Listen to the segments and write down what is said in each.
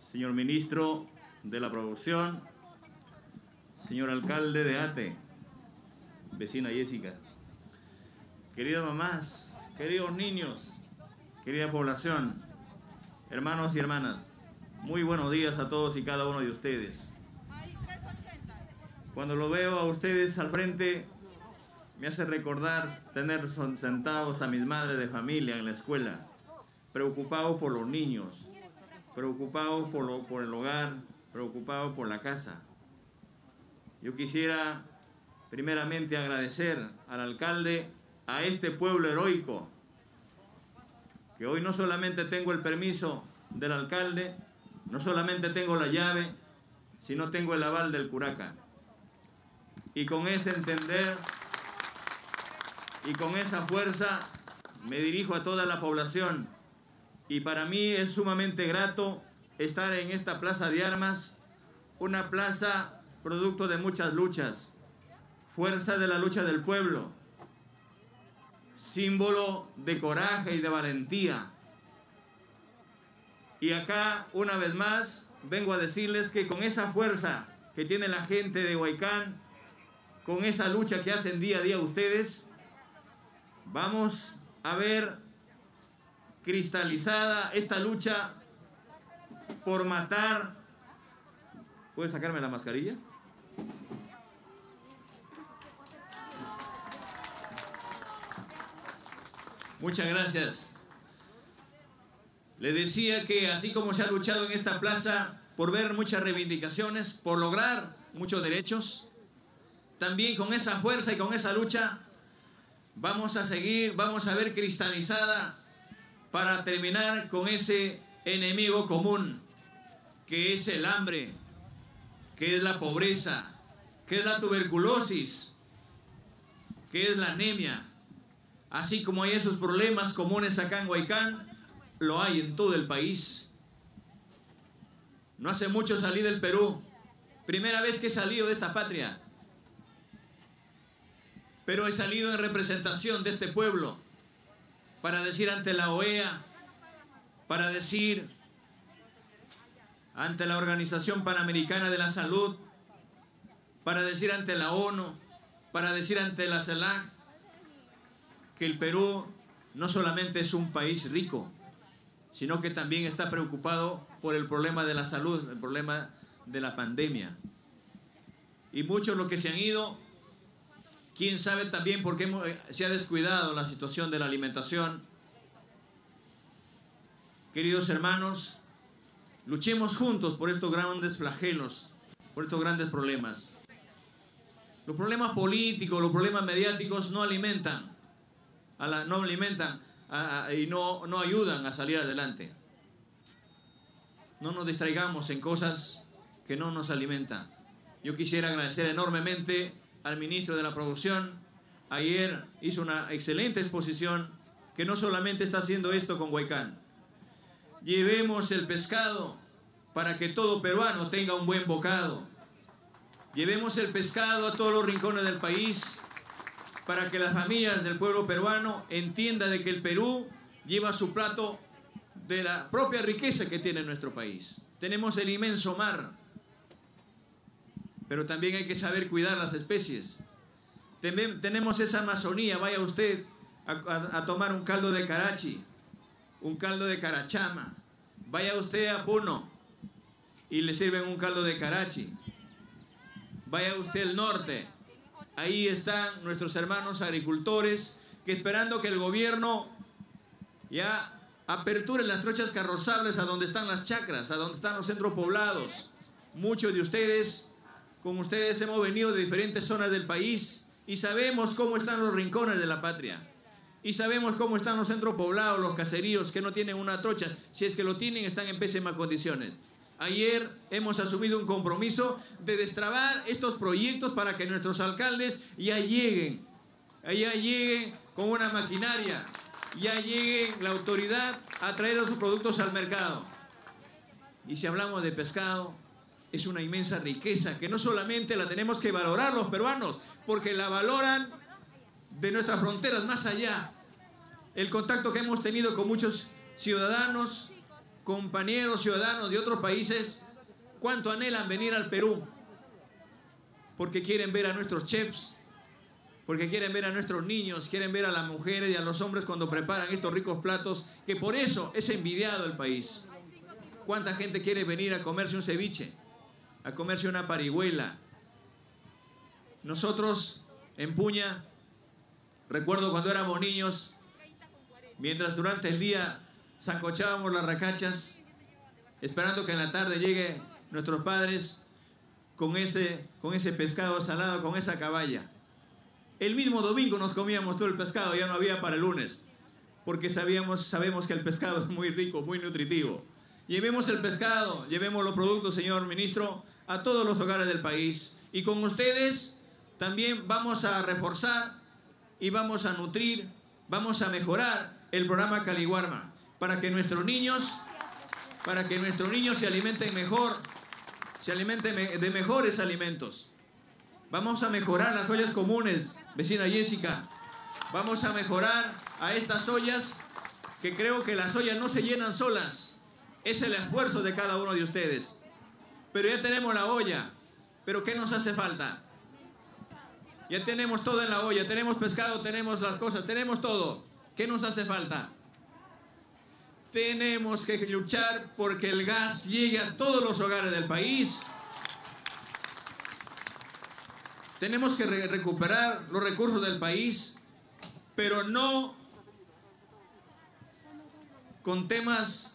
señor ministro de la Producción, señor alcalde de Ate, vecina Jessica, queridas mamás, queridos niños, querida población, hermanos y hermanas, muy buenos días a todos y cada uno de ustedes. Cuando lo veo a ustedes al frente, me hace recordar tener sentados a mis madres de familia en la escuela, preocupados por los niños, preocupados por el hogar, preocupados por la casa. Yo quisiera primeramente agradecer al alcalde, a este pueblo heroico, que hoy no solamente tengo el permiso del alcalde, no solamente tengo la llave, sino tengo el aval del curaca. Y con ese entender y con esa fuerza me dirijo a toda la población. Y para mí es sumamente grato estar en esta plaza de armas, una plaza producto de muchas luchas, fuerza de la lucha del pueblo, símbolo de coraje y de valentía. Y acá, una vez más, vengo a decirles que con esa fuerza que tiene la gente de Huaycán, con esa lucha que hacen día a día ustedes, vamos a ver cristalizada esta lucha por matar. ¿Puedes sacarme la mascarilla? Muchas gracias. Le decía que así como se ha luchado en esta plaza por ver muchas reivindicaciones, por lograr muchos derechos, también con esa fuerza y con esa lucha vamos a seguir, vamos a ver cristalizada para terminar con ese enemigo común, que es el hambre, que es la pobreza, que es la tuberculosis, que es la anemia. Así como hay esos problemas comunes acá en Huaycán, lo hay en todo el país. No hace mucho salí del Perú, primera vez que he salido de esta patria, pero he salido en representación de este pueblo para decir ante la OEA, para decir ante la Organización Panamericana de la Salud, para decir ante la ONU, para decir ante la CELAC, que el Perú no solamente es un país rico, sino que también está preocupado por el problema de la salud, el problema de la pandemia. Y muchos los que se han ido, quién sabe también por qué se ha descuidado la situación de la alimentación. Queridos hermanos, luchemos juntos por estos grandes flagelos, por estos grandes problemas. Los problemas políticos, los problemas mediáticos no alimentan y no ayudan a salir adelante. No nos distraigamos en cosas que no nos alimentan. Yo quisiera agradecer enormemente al ministro de la Producción. Ayer hizo una excelente exposición, que no solamente está haciendo esto con Huaycán. Llevemos el pescado para que todo peruano tenga un buen bocado. Llevemos el pescado a todos los rincones del país, para que las familias del pueblo peruano entiendan de que el Perú lleva su plato de la propia riqueza que tiene nuestro país. Tenemos el inmenso mar, pero también hay que saber cuidar las especies. Tenemos esa Amazonía. Vaya usted a tomar un caldo de carachi, un caldo de carachama. Vaya usted a Puno y le sirven un caldo de carachi. Vaya usted al norte. Ahí están nuestros hermanos agricultores que, esperando que el gobierno ya aperture las trochas carrozables a donde están las chacras, a donde están los centros poblados. Muchos de ustedes, con ustedes hemos venido de diferentes zonas del país y sabemos cómo están los rincones de la patria. Y sabemos cómo están los centros poblados, los caseríos que no tienen una trocha. Si es que lo tienen, están en pésimas condiciones. Ayer hemos asumido un compromiso de destrabar estos proyectos para que nuestros alcaldes ya lleguen con una maquinaria, ya llegue la autoridad a traer sus productos al mercado. Y si hablamos de pescado, es una inmensa riqueza que no solamente la tenemos que valorar los peruanos, porque la valoran de nuestras fronteras más allá. El contacto que hemos tenido con muchos ciudadanos, compañeros ciudadanos de otros países, cuánto anhelan venir al Perú, porque quieren ver a nuestros chefs, porque quieren ver a nuestros niños, quieren ver a las mujeres y a los hombres cuando preparan estos ricos platos, que por eso es envidiado el país. ¿Cuánta gente quiere venir a comerse un ceviche, a comerse una parihuela? Nosotros en Puña, recuerdo cuando éramos niños, mientras durante el día sancochábamos las racachas, esperando que en la tarde lleguen nuestros padres con ese pescado salado, con esa caballa. El mismo domingo nos comíamos todo el pescado, ya no había para el lunes, porque sabemos que el pescado es muy rico, muy nutritivo. Llevemos el pescado, llevemos los productos, señor ministro, a todos los hogares del país. Y con ustedes también vamos a reforzar y vamos a nutrir, vamos a mejorar el programa Caliwarma, para que nuestros niños se alimenten mejor, se alimenten de mejores alimentos. Vamos a mejorar las ollas comunes, vecina Jessica. Vamos a mejorar a estas ollas, que creo que las ollas no se llenan solas. Es el esfuerzo de cada uno de ustedes. Pero ya tenemos la olla. ¿Pero qué nos hace falta? Ya tenemos todo en la olla. Tenemos pescado, tenemos las cosas, tenemos todo. ¿Qué nos hace falta? Tenemos que luchar porque el gas llegue a todos los hogares del país. Tenemos que recuperar los recursos del país, pero no con temas,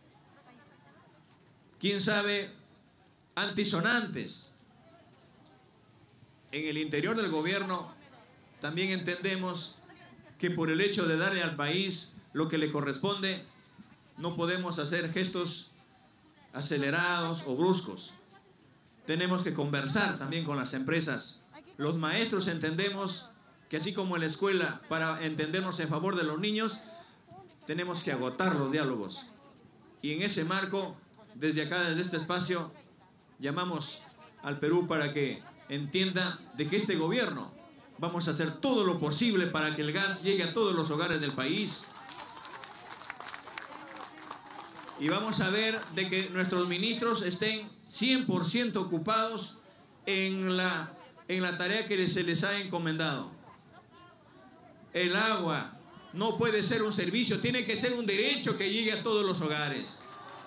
quién sabe, antisonantes. En el interior del gobierno también entendemos que por el hecho de darle al país lo que le corresponde, no podemos hacer gestos acelerados o bruscos. Tenemos que conversar también con las empresas. Los maestros entendemos que así como en la escuela, para entendernos en favor de los niños, tenemos que agotar los diálogos. Y en ese marco, desde acá, desde este espacio, llamamos al Perú para que entienda de que este gobierno vamos a hacer todo lo posible para que el gas llegue a todos los hogares del país. Y vamos a ver de que nuestros ministros estén 100% ocupados en la tarea que se les ha encomendado. El agua no puede ser un servicio, tiene que ser un derecho que llegue a todos los hogares.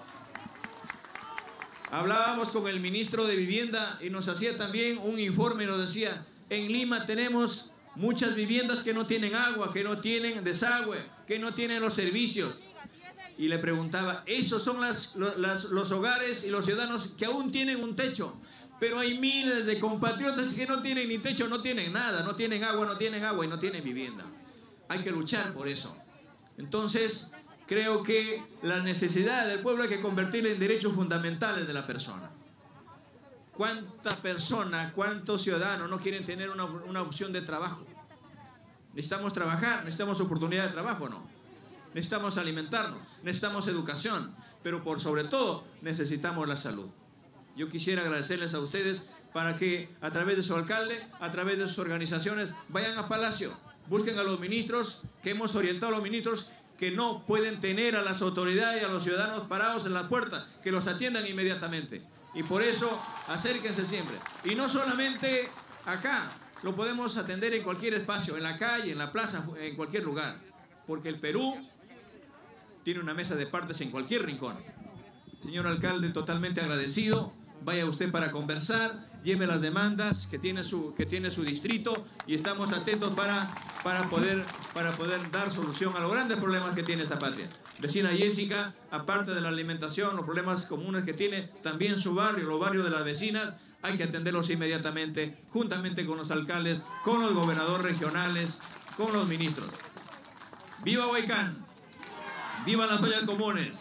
Hablábamos con el ministro de Vivienda y nos hacía también un informe y nos decía, en Lima tenemos muchas viviendas que no tienen agua, que no tienen desagüe, que no tienen los servicios. Y le preguntaba, esos son los hogares y los ciudadanos que aún tienen un techo. Pero hay miles de compatriotas que no tienen ni techo, no tienen nada, no tienen agua y no tienen vivienda. Hay que luchar por eso. Entonces, creo que la necesidad del pueblo hay que convertirla en derechos fundamentales de la persona. ¿Cuántas personas, cuántos ciudadanos no quieren tener una opción de trabajo? Necesitamos trabajar, necesitamos oportunidad de trabajo, ¿no? Necesitamos alimentarnos, necesitamos educación, pero por sobre todo necesitamos la salud. Yo quisiera agradecerles a ustedes para que a través de su alcalde, a través de sus organizaciones, vayan a Palacio, busquen a los ministros, que hemos orientado a los ministros que no pueden tener a las autoridades y a los ciudadanos parados en la puerta, que los atiendan inmediatamente. Y por eso, acérquense siempre. Y no solamente acá, lo podemos atender en cualquier espacio, en la calle, en la plaza, en cualquier lugar. Porque el Perú tiene una mesa de partes en cualquier rincón. Señor alcalde, totalmente agradecido. Vaya usted para conversar, lleve las demandas que tiene su distrito y estamos atentos para poder dar solución a los grandes problemas que tiene esta patria. Vecina Jessica, aparte de la alimentación, los problemas comunes que tiene también su barrio, los barrios de las vecinas, hay que atenderlos inmediatamente, juntamente con los alcaldes, con los gobernadores regionales, con los ministros. ¡Viva Huaycán! ¡Viva las ollas comunes!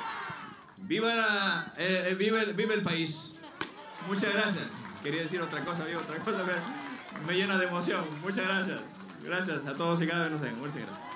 ¡Viva el país! Muchas gracias. Quería decir otra cosa, me llena de emoción. Muchas gracias. Gracias a todos y cada uno de ustedes. Muchas gracias.